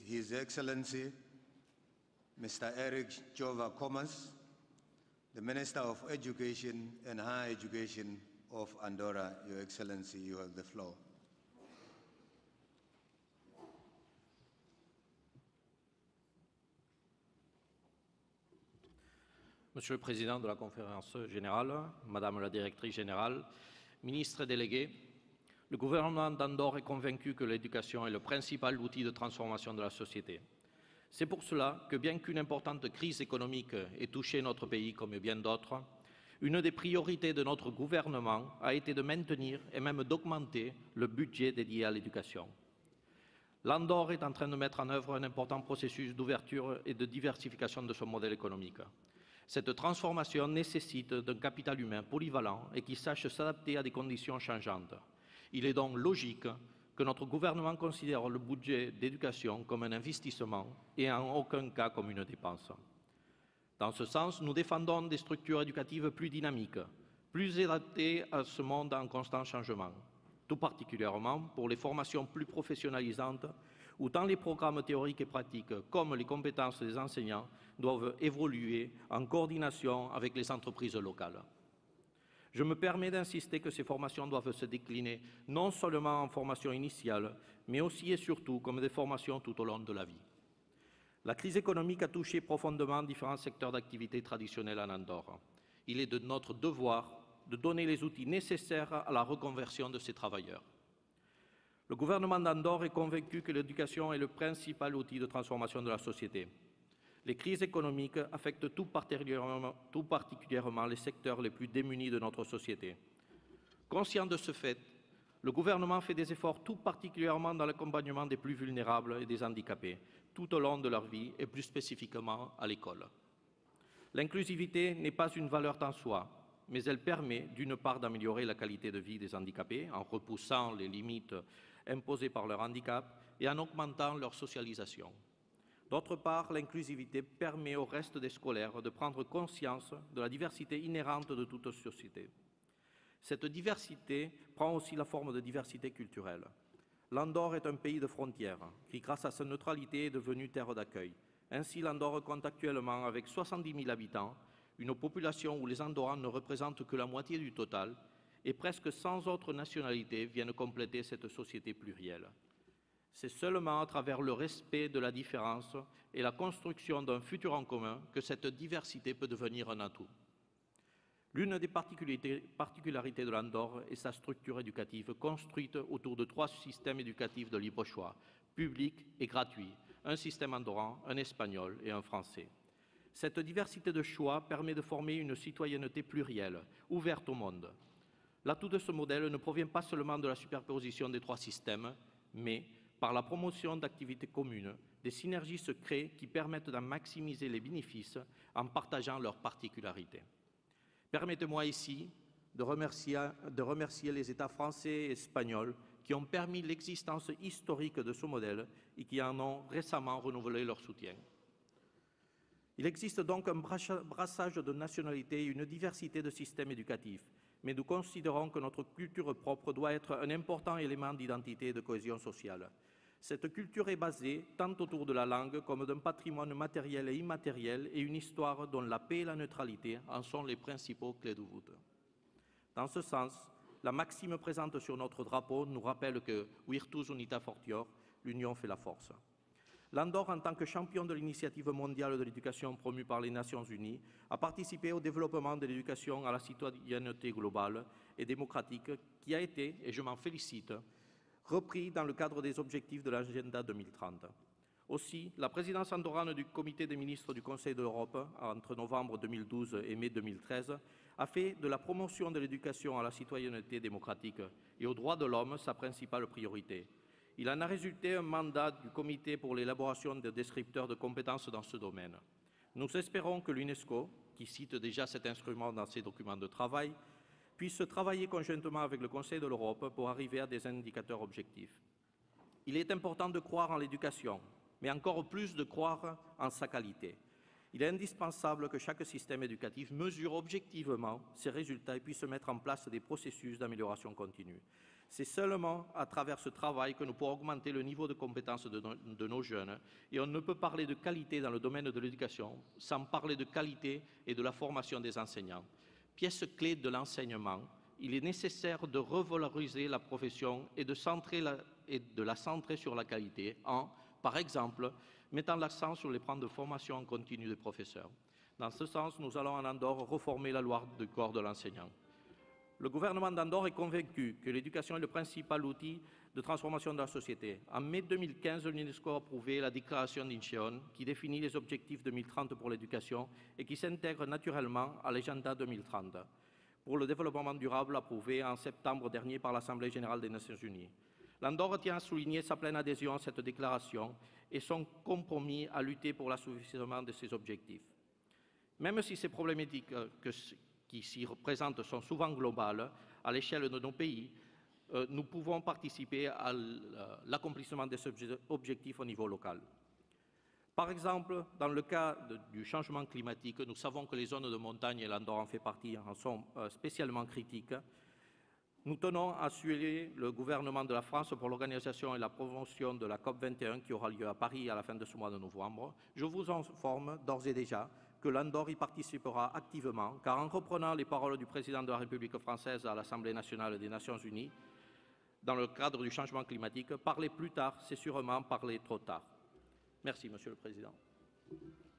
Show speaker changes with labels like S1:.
S1: His Excellency, Mr. Eric Jova Comas, the Minister of Education and Higher Education of Andorra. Your Excellency, you have the floor.
S2: Monsieur le Président de la Conférence générale, Madame la Directrice générale, Ministres délégués, le gouvernement d'Andorre est convaincu que l'éducation est le principal outil de transformation de la société. C'est pour cela que, bien qu'une importante crise économique ait touché notre pays comme bien d'autres, une des priorités de notre gouvernement a été de maintenir et même d'augmenter le budget dédié à l'éducation. L'Andorre est en train de mettre en œuvre un important processus d'ouverture et de diversification de son modèle économique. Cette transformation nécessite d'un capital humain polyvalent et qui sache s'adapter à des conditions changeantes. Il est donc logique que notre gouvernement considère le budget d'éducation comme un investissement et en aucun cas comme une dépense. Dans ce sens, nous défendons des structures éducatives plus dynamiques, plus adaptées à ce monde en constant changement, tout particulièrement pour les formations plus professionnalisantes où tant les programmes théoriques et pratiques comme les compétences des enseignants doivent évoluer en coordination avec les entreprises locales. Je me permets d'insister que ces formations doivent se décliner non seulement en formation initiale, mais aussi et surtout comme des formations tout au long de la vie. La crise économique a touché profondément différents secteurs d'activité traditionnels en Andorre. Il est de notre devoir de donner les outils nécessaires à la reconversion de ces travailleurs. Le gouvernement d'Andorre est convaincu que l'éducation est le principal outil de transformation de la société. Les crises économiques affectent tout particulièrement les secteurs les plus démunis de notre société. Conscient de ce fait, le gouvernement fait des efforts tout particulièrement dans l'accompagnement des plus vulnérables et des handicapés, tout au long de leur vie et plus spécifiquement à l'école. L'inclusivité n'est pas une valeur en soi, mais elle permet d'une part d'améliorer la qualité de vie des handicapés en repoussant les limites imposées par leur handicap et en augmentant leur socialisation. D'autre part, l'inclusivité permet au reste des scolaires de prendre conscience de la diversité inhérente de toute société. Cette diversité prend aussi la forme de diversité culturelle. L'Andorre est un pays de frontières qui, grâce à sa neutralité, est devenu terre d'accueil. Ainsi, l'Andorre compte actuellement, avec 70 000 habitants, une population où les Andorrans ne représentent que la moitié du total et presque 100 autres nationalités viennent compléter cette société plurielle. C'est seulement à travers le respect de la différence et la construction d'un futur en commun que cette diversité peut devenir un atout. L'une des particularités de l'Andorre est sa structure éducative construite autour de 3 systèmes éducatifs de libre choix, public et gratuit, un système andorran, un espagnol et un français. Cette diversité de choix permet de former une citoyenneté plurielle, ouverte au monde. L'atout de ce modèle ne provient pas seulement de la superposition des 3 systèmes, mais par la promotion d'activités communes, des synergies se créent qui permettent d'en maximiser les bénéfices en partageant leurs particularités. Permettez-moi ici de remercier les États français et espagnols qui ont permis l'existence historique de ce modèle et qui en ont récemment renouvelé leur soutien. Il existe donc un brassage de nationalités et une diversité de systèmes éducatifs, mais nous considérons que notre culture propre doit être un important élément d'identité et de cohésion sociale. Cette culture est basée tant autour de la langue comme d'un patrimoine matériel et immatériel et une histoire dont la paix et la neutralité en sont les principaux clés de voûte. Dans ce sens, la maxime présente sur notre drapeau nous rappelle que « Virtus unita fortior », l'union fait la force. L'Andorre, en tant que champion de l'initiative mondiale de l'éducation promue par les Nations Unies, a participé au développement de l'éducation à la citoyenneté globale et démocratique qui a été, et je m'en félicite, repris dans le cadre des objectifs de l'agenda 2030. Aussi, la présidence andorrane du Comité des ministres du Conseil de l'Europe, entre novembre 2012 et mai 2013, a fait de la promotion de l'éducation à la citoyenneté démocratique et aux droits de l'homme sa principale priorité. Il en a résulté un mandat du Comité pour l'élaboration de descripteurs de compétences dans ce domaine. Nous espérons que l'UNESCO, qui cite déjà cet instrument dans ses documents de travail, puisse travailler conjointement avec le Conseil de l'Europe pour arriver à des indicateurs objectifs. Il est important de croire en l'éducation, mais encore plus de croire en sa qualité. Il est indispensable que chaque système éducatif mesure objectivement ses résultats et puisse mettre en place des processus d'amélioration continue. C'est seulement à travers ce travail que nous pourrons augmenter le niveau de compétences de nos jeunes. Et on ne peut parler de qualité dans le domaine de l'éducation sans parler de qualité et de la formation des enseignants. Pièce clé de l'enseignement, il est nécessaire de revaloriser la profession et de la centrer sur la qualité en, par exemple, mettant l'accent sur les plans de formation en continu des professeurs. Dans ce sens, nous allons en Andorre reformer la loi du corps de l'enseignant. Le gouvernement d'Andorre est convaincu que l'éducation est le principal outil de transformation de la société. En mai 2015, l'UNESCO a approuvé la déclaration d'Incheon qui définit les objectifs 2030 pour l'éducation et qui s'intègre naturellement à l'agenda 2030 pour le développement durable approuvé en septembre dernier par l'Assemblée générale des Nations unies. L'Andorre tient à souligner sa pleine adhésion à cette déclaration et son compromis à lutter pour l'assouplissement de ces objectifs. Même si ces problématiques qui s'y représentent sont souvent globales à l'échelle de nos pays, nous pouvons participer à l'accomplissement de ces objectifs au niveau local. Par exemple, dans le cas du changement climatique, nous savons que les zones de montagne, et l'Andorre en fait partie, en sont spécialement critiques. Nous tenons à saluer le gouvernement de la France pour l'organisation et la promotion de la COP21 qui aura lieu à Paris à la fin de ce mois de novembre. Je vous informe d'ores et déjà que l'Andorre y participera activement, car en reprenant les paroles du président de la République française à l'Assemblée nationale des Nations unies, dans le cadre du changement climatique, parler plus tard, c'est sûrement parler trop tard. Merci, Monsieur le Président.